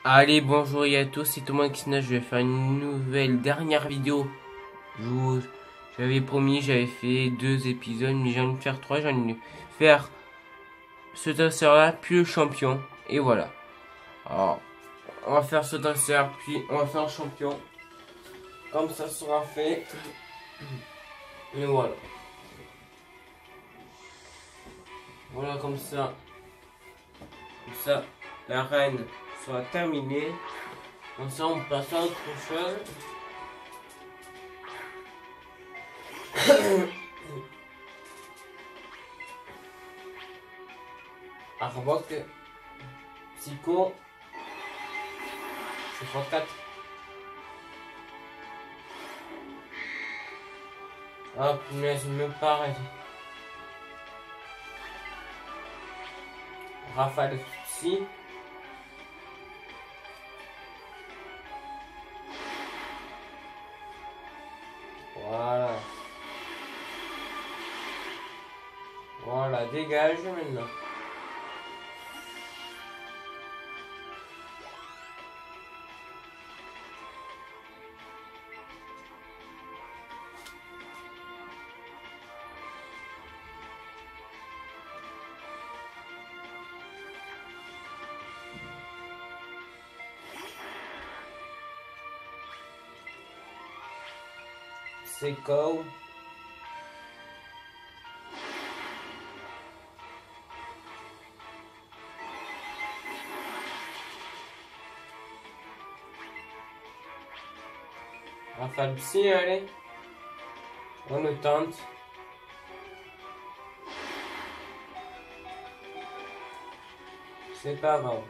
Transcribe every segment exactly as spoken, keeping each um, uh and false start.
Allez, bonjour à tous, c'est Thomas Xina, je vais faire une nouvelle dernière vidéo. Je vous- J'avais promis, j'avais fait deux épisodes, mais j'ai envie de faire trois, j'ai envie de faire ce traceur-là, puis le champion, et voilà. Alors, on va faire ce traceur, puis on va faire le champion. Comme ça sera fait. Et voilà. Voilà, comme ça. Comme ça, la reine sera terminée. Comme ça, on passe à autre chose. Arbok, Psycho, c'est fois quatre. Ah punaise, même pareil. Rafale Psy. Voilà. Voilà, dégage maintenant. C'est cool. Rafale Psy, allez. On le tente. C'est pas grave.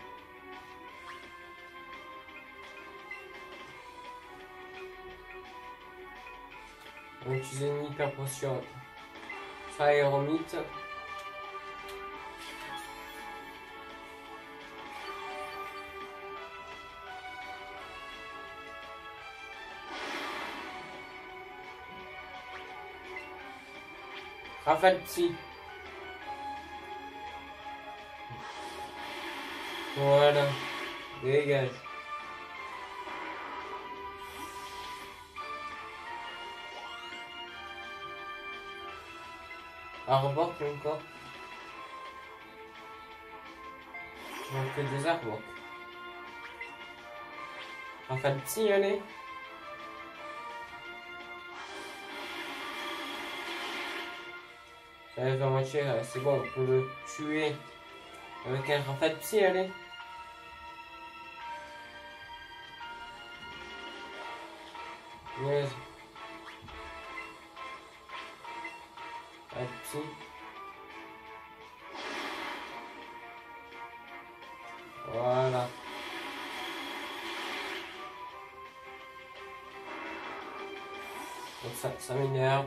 On utilise une hyper potion. Aéromite. Rafale Psy. Voilà. Dégage. Arbok encore. On fait des arbres. Rafale Psy, allez. Ça va faire moitié, c'est bon, on peut le tuer avec un Rafale Psy, allez. Yes. Rafale Psy. Voilà. Donc ça, ça m'énerve.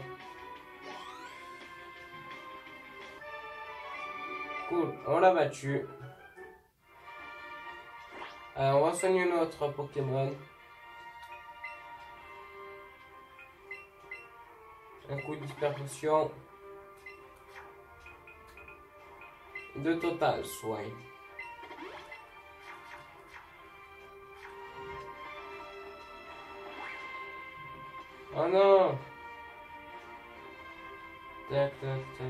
Cool, on l'a battu. Alors on va soigner notre Pokémon. Un coup d'hyper potion. De total soin. Oh non! Tac, tac, tac.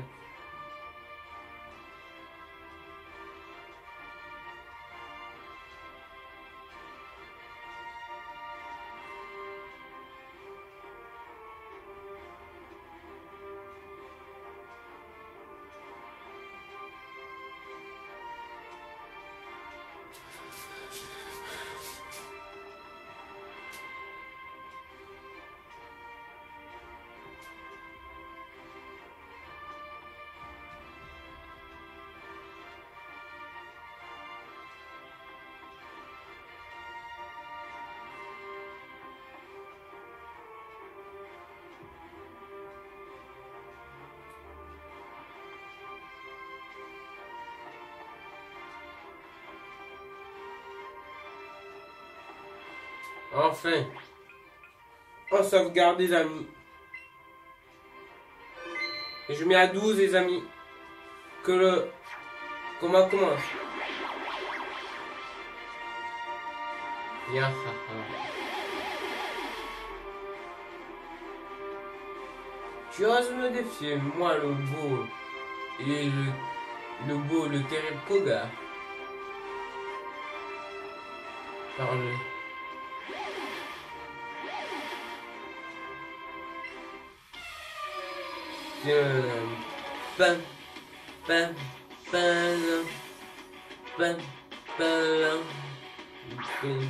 Enfin, on sauvegarde les amis. Et je mets à douze les amis. Que le... Comment commence. Bien, haha. Tu oses me défier, moi le beau et le, le beau, le terrible Koga. Parle. Pam, pam, pam, pam, pam, pam,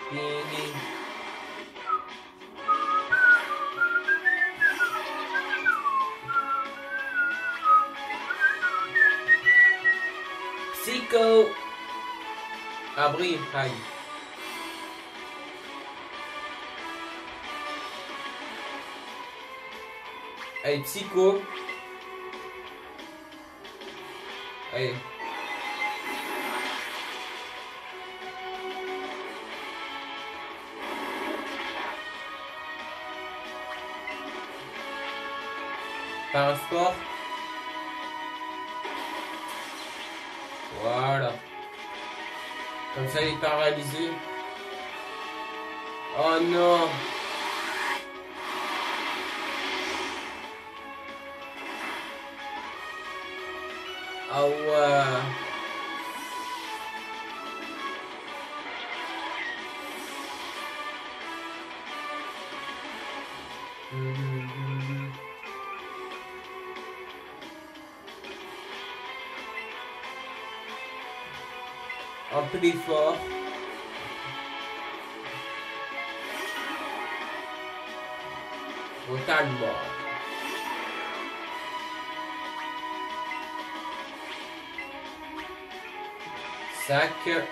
Psycho. Abri, aïe. Allez, Psycho. Allez. Parasport. Voilà. Comme ça, il est paralysé. Oh non. Ah ouais. Un peu d'effort. Totalement. Sac.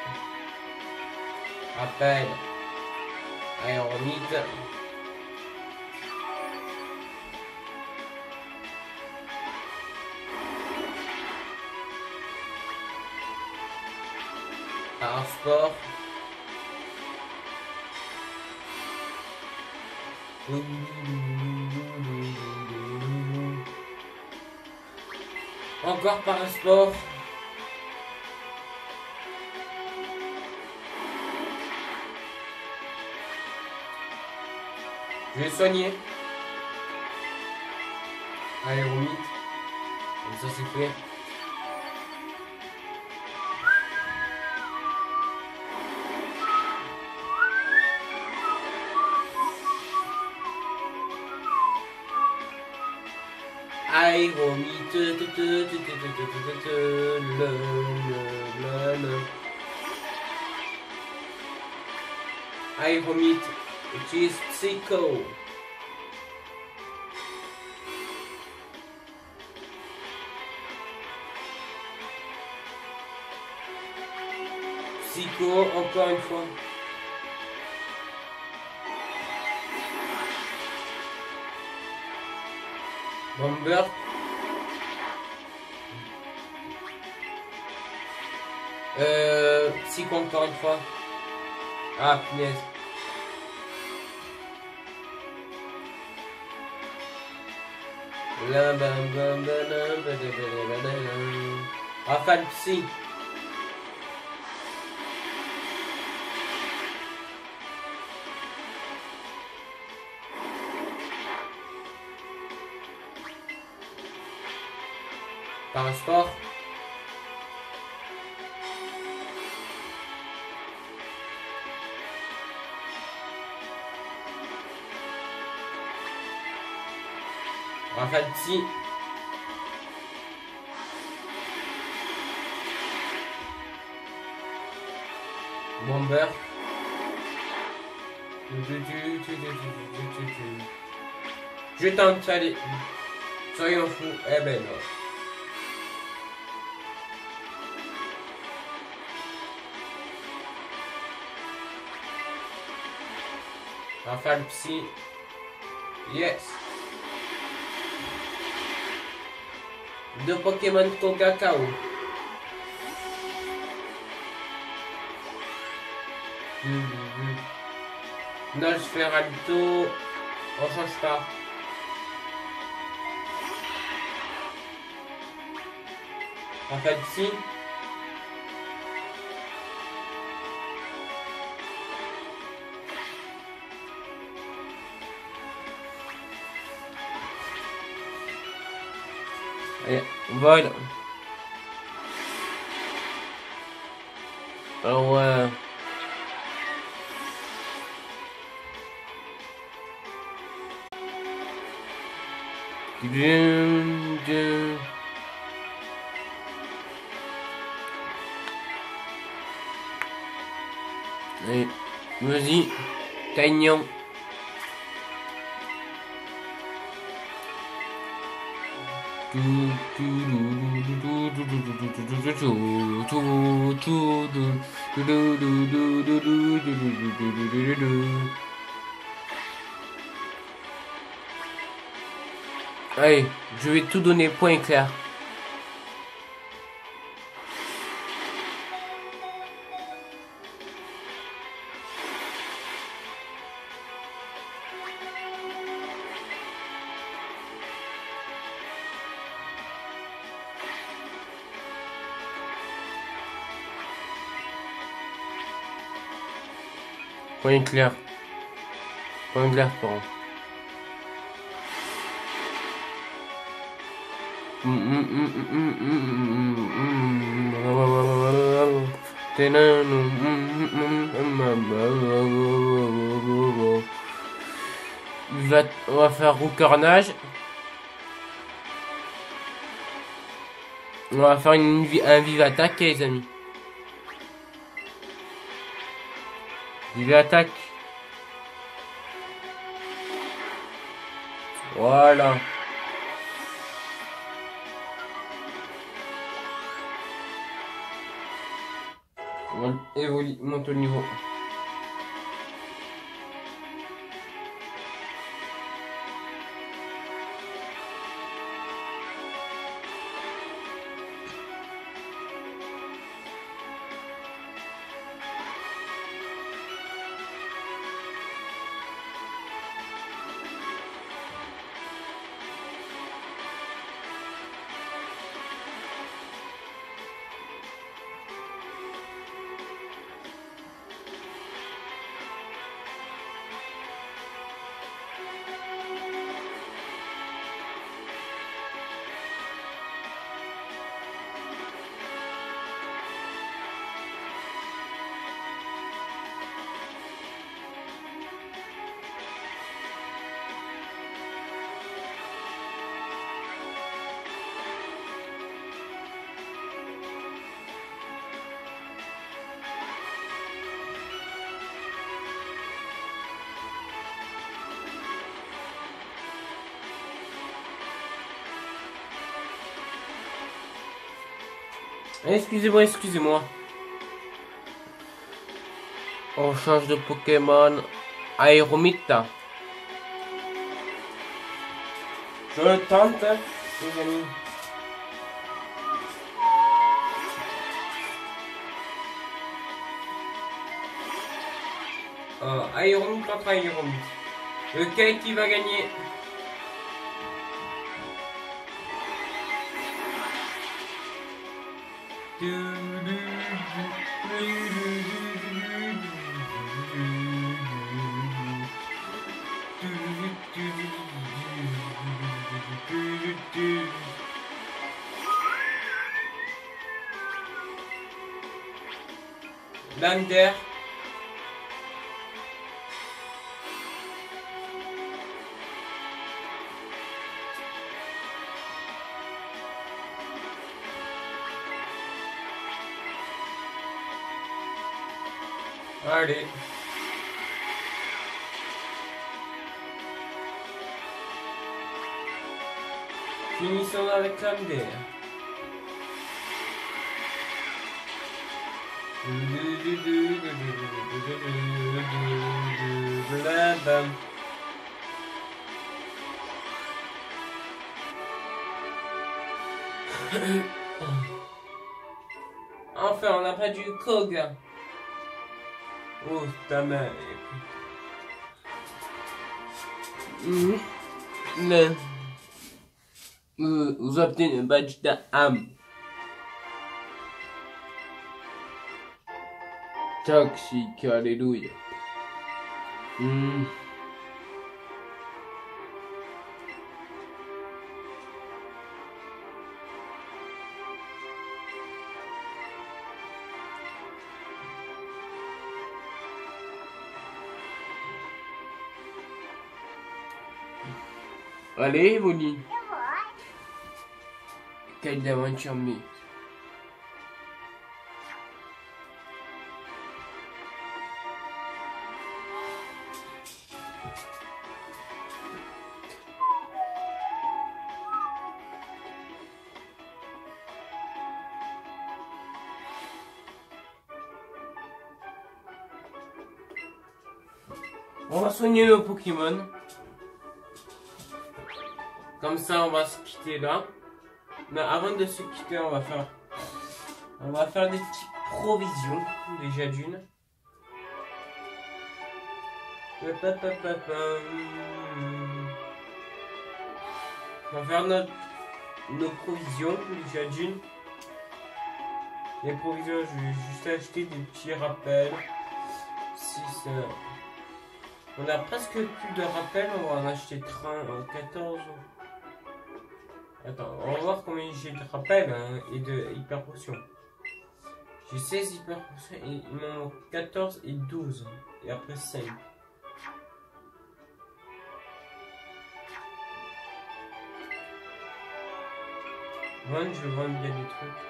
Appel. Aéromite. Parasport. Encore parasport. Je vais soigner. Aéromite. Comme ça c'est fait. Aéromite. Aéromite. Utilise Psycho. Psycho, encore une fois. Bomber. Euh, Psycho encore une fois. Ah, punaise. Rafale Psy. Parasport. Rafale Psy. Bomber. Je tente, allez. Soyons fous. Eh ben non. Rafale Psy. Yes. Deux Pokémon Koga K O. Nage Feralto. On change pas. Rafale Psy. Et voilà. Alors ouais. Dun, dun. Allez, vas-y, Tagnon. Allez, je vais tout donner point clair. Point clair. Point clair, pardon. On va faire roucornage. On va faire une, un vive attaque, les amis. Vive attaque. Voilà. On évolue, monte au niveau. Excusez-moi, excusez-moi. On change de Pokémon. Aéromita. Je le tente, les amis. Oh, Aéromite contre Aéromite. Lequel qui va gagner? Lander. Allez. Finissons avec Lander. Blam. Enfin, on n'a pas du Koga. Oh, ta mère. Mmh. Le... Vous obtenez un badge d'âme. Toxique, alléluia. Mmh. Allez, Molly. Quelle aventure, mais. On va soigner nos Pokémon. Comme ça, on va se quitter là. Mais avant de se quitter, on va faire, on va faire des petites provisions déjà d'une. On va faire notre, nos provisions déjà d'une. Les provisions, je vais juste acheter des petits rappels. six, euh, on a presque plus de rappels, on va en acheter trente, quatorze. Attends, on va voir combien j'ai de rappels hein, et de hyper potions. J'ai seize hyper potions et il m'en manque quatorze et douze. Et après cinq. Vendre, je vends bien des trucs.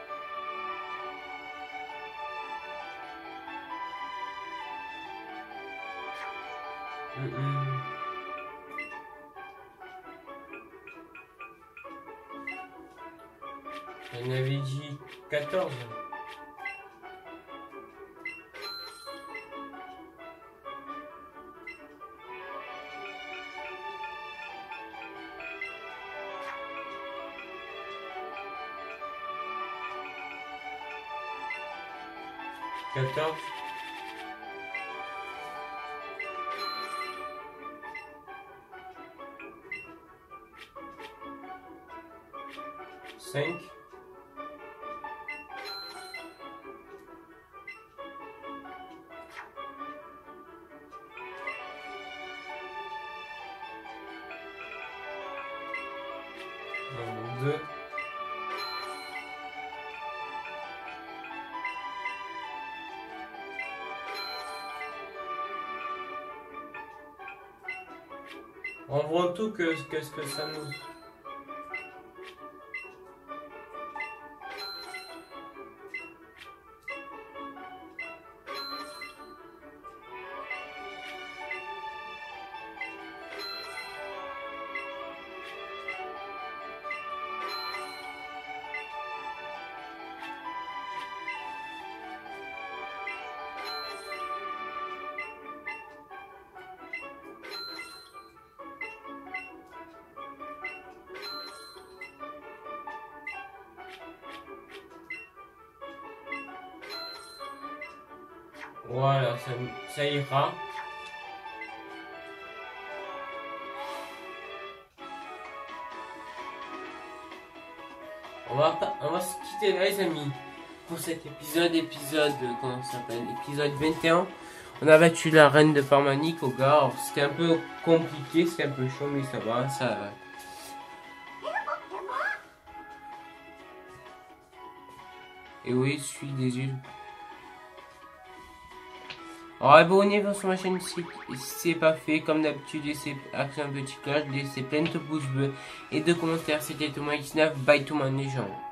Mm -mm. On avait dit quatorze. quatorze. cinq. deux. On voit tout que qu'est-ce que ça nous... Voilà, ça, ça ira. On va, pas, on va se quitter là les amis pour cet épisode, épisode, comment ça s'appelle, épisode vingt et un. On a battu la reine de Parmanique au gars. C'était un peu compliqué, c'était un peu chaud mais ça va, ça va. Et oui, je suis désolé. Alors abonnez-vous sur ma chaîne si c'est pas fait. Comme d'habitude, laissez activer un petit cloche, laissez plein de pouces bleus et de commentaires. C'était Thomas X neuf. Bye tout le monde les gens.